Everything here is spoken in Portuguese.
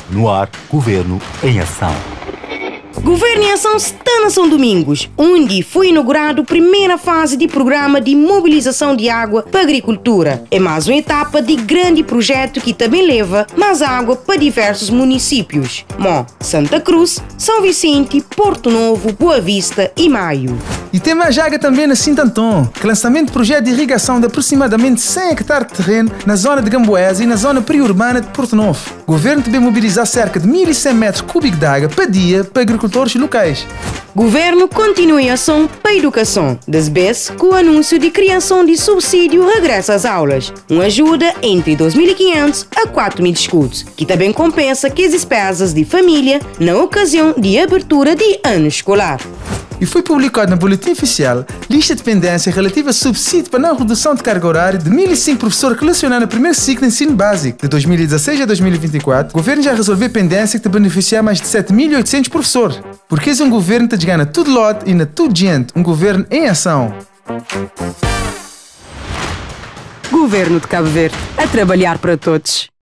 No ar, Governo em Ação. Governo em Ação está na São Domingos, onde foi inaugurado a primeira fase do programa de mobilização de água para a agricultura. É mais uma etapa de grande projeto que também leva mais água para diversos municípios, como Santa Cruz, São Vicente, Porto Novo, Boa Vista e Maio. E tem mais água também na Santo Antão, que lançamento de projeto de irrigação de aproximadamente 100 hectares de terreno na zona de Gamboesa e na zona periurbana de Porto Novo. O governo também mobilizar cerca de 1.100 metros cúbicos de água para dia para agricultores locais. Governo continua em ação para a educação, desde com o anúncio de criação de subsídio regresso às aulas, uma ajuda entre 2.500 a 4.000 escudos, que também compensa que as despesas de família na ocasião de abertura de ano escolar. E foi publicado no Boletim Oficial lista de pendência relativa a subsídio para não redução de carga horária de 1.005 professores relacionados no primeiro ciclo de ensino básico. De 2016 a 2024, o governo já resolveu pendência que te beneficiar mais de 7.800 professores. Porque é um governo que te ganha tudo lote e na tudo gente, um governo em ação. Governo de Cabo Verde, a trabalhar para todos.